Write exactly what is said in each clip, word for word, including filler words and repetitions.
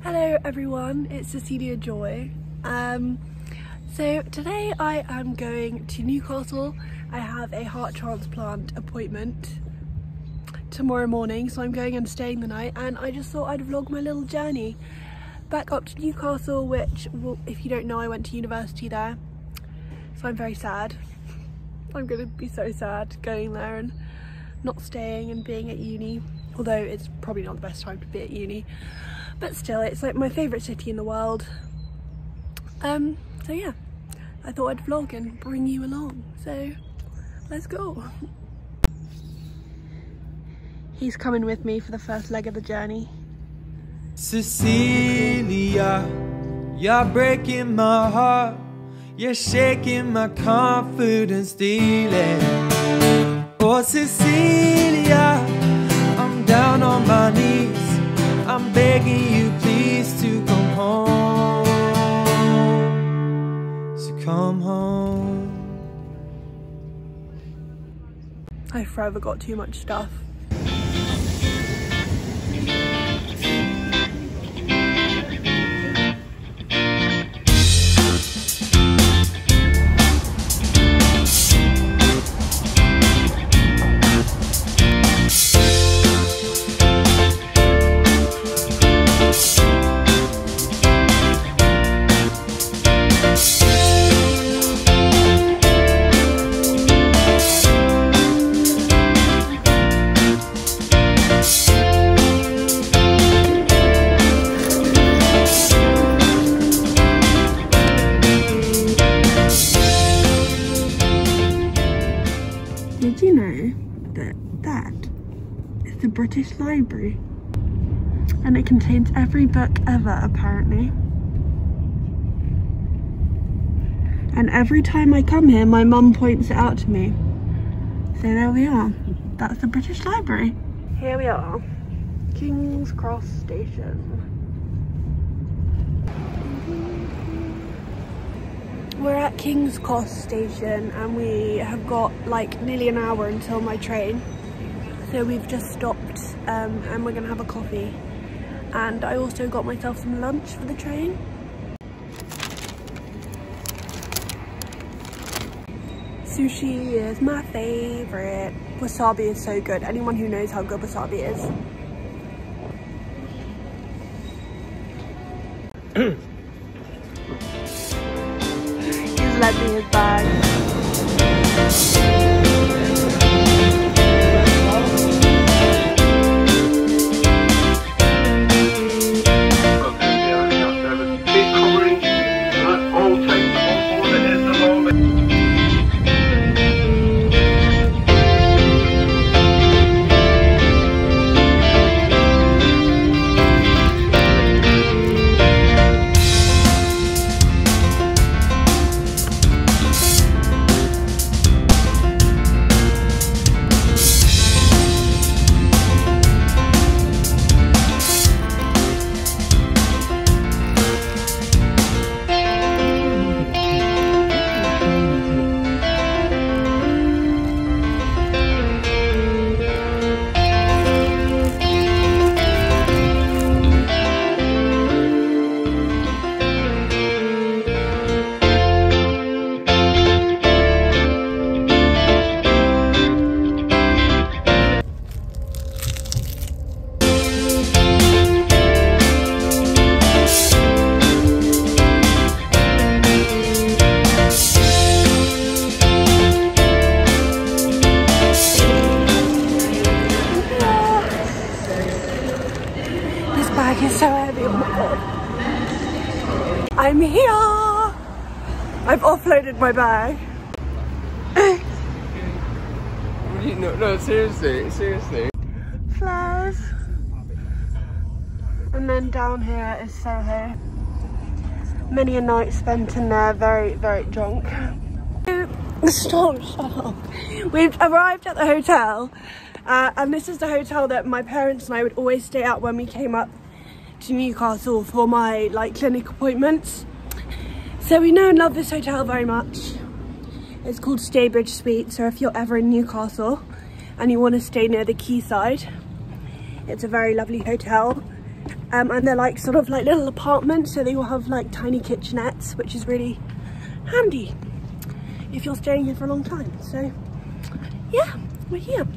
Hello everyone, it's Cecilia-Joy. Um, so today I am going to Newcastle. I have a heart transplant appointment tomorrow morning, so I'm going and staying the night, and I just thought I'd vlog my little journey back up to Newcastle, which, well, if you don't know, I went to university there, so I'm very sad. I'm gonna be so sad going there and not staying and being at uni, although it's probably not the best time to be at uni. But still, it's like my favourite city in the world. Um, so yeah, I thought I'd vlog and bring you along. So, let's go. He's coming with me for the first leg of the journey. Cecilia, you're breaking my heart. You're shaking my confidence stealing. Oh Cecilia, I'm down on my knees. I'm begging you please to come home. So come home. I forever got too much stuff. Did you know that that is the British Library? And it contains every book ever, apparently. And every time I come here, my mum points it out to me. So there we are. That's the British Library. Here we are, King's Cross Station. We're at King's Cross Station and we have got like nearly an hour until my train. So we've just stopped um, and we're gonna have a coffee. And I also got myself some lunch for the train. Sushi is my favourite. Wasabi is so good. Anyone who knows how good wasabi is. Lend me his bag. It's so heavy, oh my god. I'm here! I've offloaded my bag. What do you know? No, seriously, seriously. Flowers. And then down here is Soho. Many a night spent in there, very, very drunk. Stop, shut up. We've arrived at the hotel, uh, and this is the hotel that my parents and I would always stay at when we came up to Newcastle for my like clinic appointments. So we know and love this hotel very much. It's called Staybridge Suite, so if you're ever in Newcastle and you want to stay near the quayside, it's a very lovely hotel. Um, and they're like sort of like little apartments, so they will have like tiny kitchenettes, which is really handy if you're staying here for a long time. So yeah, we're here.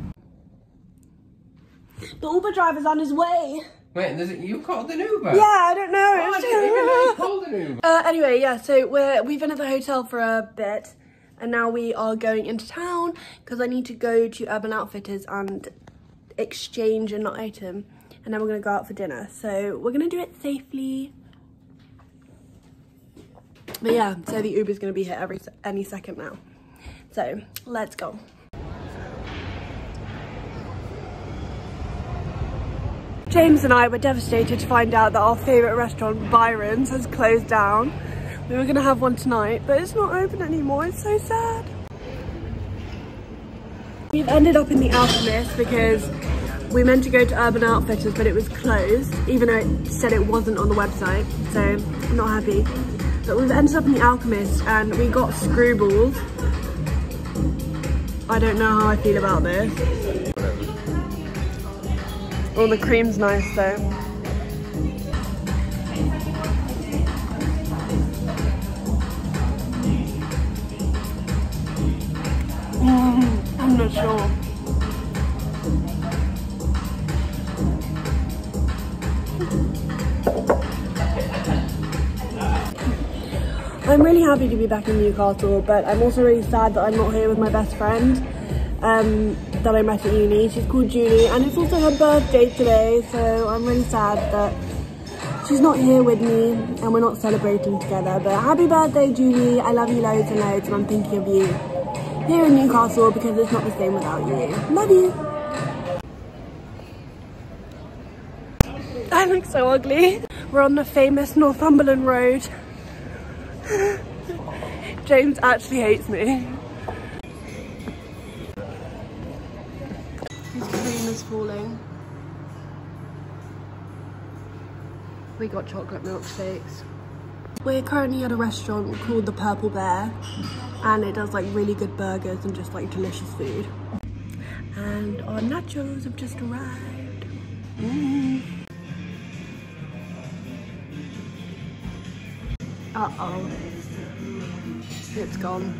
The Uber driver's on his way. Wait, there's a, you called an Uber? Yeah, I don't know. Oh, I didn't even know you called an Uber. Uh, anyway, yeah, so we're, we've been at the hotel for a bit, and now we are going into town because I need to go to Urban Outfitters and exchange an item, and then we're going to go out for dinner. So we're going to do it safely. But yeah, so the Uber's going to be here every any second now. So let's go. James and I were devastated to find out that our favourite restaurant, Byron's, has closed down. We were going to have one tonight, but it's not open anymore. It's so sad. We've ended up in the Alchemist because we meant to go to Urban Outfitters, but it was closed, even though it said it wasn't on the website, so I'm not happy. But we've ended up in the Alchemist and we got screwballs. I don't know how I feel about this. Oh, the cream's nice though. Mm, I'm not sure. I'm really happy to be back in Newcastle, but I'm also really sad that I'm not here with my best friend um, that I met at uni. She's called Julie, and it's also her birthday today, so I'm really sad that she's not here with me and we're not celebrating together. But happy birthday, Julie. I love you loads and loads, and I'm thinking of you here in Newcastle because it's not the same without you. Love you. I look so ugly. We're on the famous Northumberland Road. James actually hates me. His cream is falling. We got chocolate milkshakes. We're currently at a restaurant called the Purple Bear, and it does like really good burgers and just like delicious food. And our nachos have just arrived. Mm. Uh-oh. It's gone.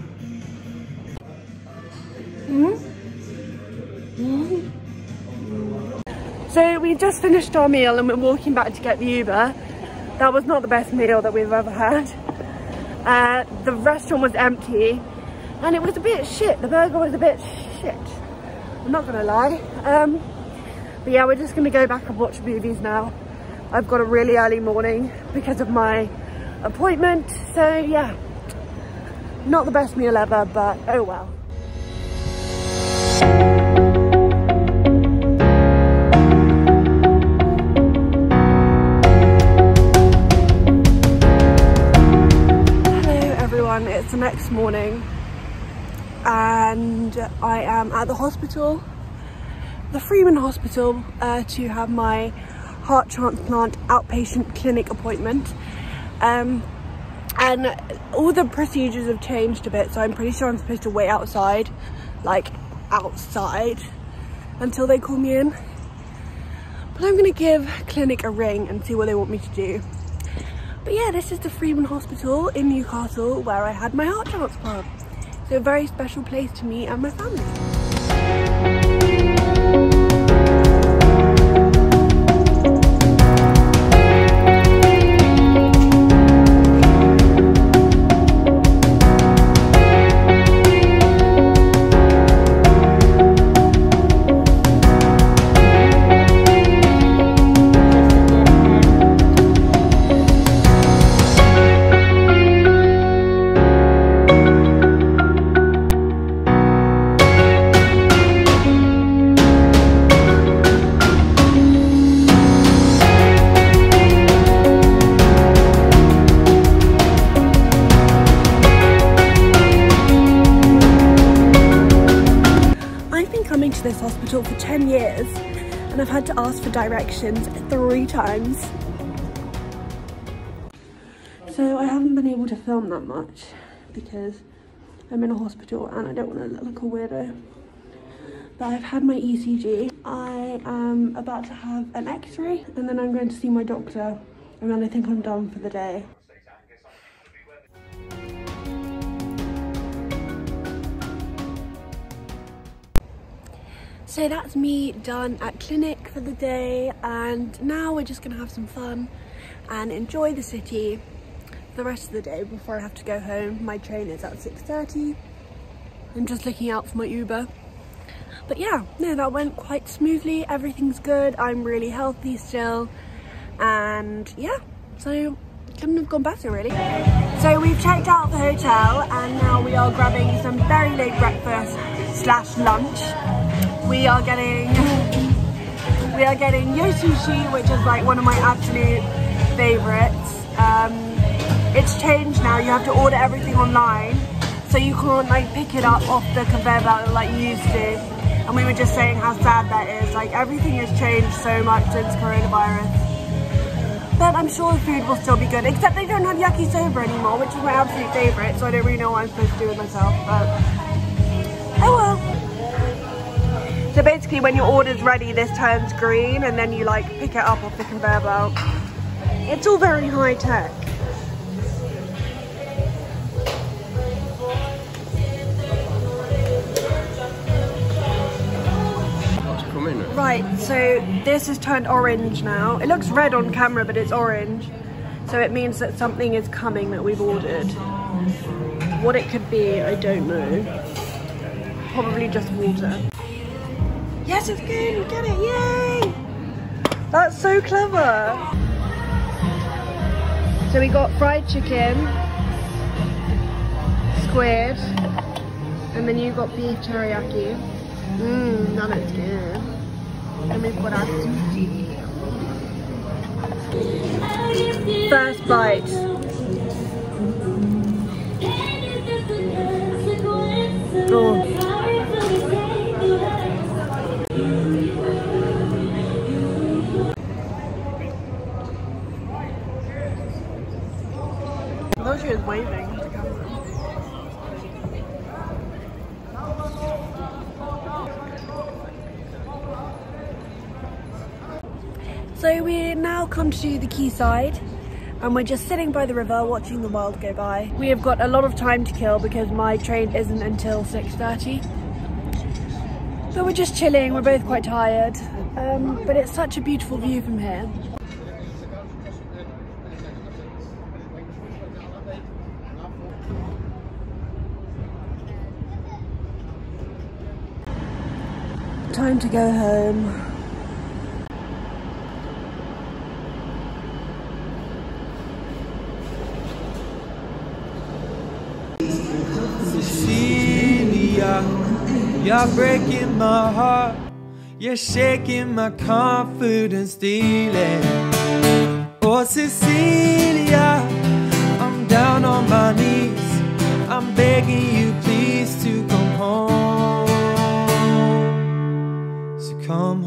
Mm. Mm. Mm. So we just finished our meal and we're walking back to get the Uber. That was not the best meal that we've ever had. Uh, the restaurant was empty and it was a bit shit. The burger was a bit shit. I'm not gonna lie. Um, but yeah, we're just gonna go back and watch movies now. I've got a really early morning because of my appointment, so yeah, not the best meal ever, but oh well. Hello everyone, it's the next morning and I am at the hospital, the Freeman Hospital, uh, to have my heart transplant outpatient clinic appointment. Um, and all the procedures have changed a bit, so I'm pretty sure I'm supposed to wait outside, like outside, until they call me in. But I'm gonna give clinic a ring and see what they want me to do. But yeah, this is the Freeman Hospital in Newcastle where I had my heart transplant. So a very special place to me and my family. To this hospital for ten years and I've had to ask for directions three times. So I haven't been able to film that much because I'm in a hospital and I don't want to look like a weirdo. that I've had my E C G. I am about to have an x-ray and then I'm going to see my doctor, and then I think I'm done for the day. So that's me done at clinic for the day, and now we're just gonna have some fun and enjoy the city for the rest of the day before I have to go home. My train is at six thirty. I'm just looking out for my Uber. But yeah, no, that went quite smoothly. Everything's good. I'm really healthy still. And yeah, so couldn't have gone better really. So we've checked out the hotel and now we are grabbing some very late breakfast slash lunch. We are getting, we are getting yo sushi, which is like one of my absolute favorites. Um, it's changed now. You have to order everything online, so you can't like pick it up off the conveyor belt like you used to. And we were just saying how sad that is. Like everything has changed so much since coronavirus. But I'm sure the food will still be good, except they don't have yakisoba anymore, which is my absolute favourite, so I don't really know what I'm supposed to do with myself, but oh well. So basically when your order's ready, this turns green and then you like pick it up off the conveyor belt. It's all very high tech. Right, so this has turned orange now. It looks red on camera, but it's orange. So it means that something is coming that we've ordered. What it could be, I don't know. Probably just water. Yes, it's good, we get it, yay! That's so clever. So we got fried chicken, squid, and then you got beef teriyaki. Mmm, that looks good. And we've got our sushi. First bite. Oh. I thought she was waving to the camera. So we now come to the quayside and we're just sitting by the river watching the world go by. We have got a lot of time to kill because my train isn't until six thirty. So we're just chilling, we're both quite tired, um, but it's such a beautiful view from here. Time to go home. Cecilia, you're breaking my heart. You're shaking my confidence stealing. Oh Cecilia, I'm down on my knees. I'm begging you please to come home. So come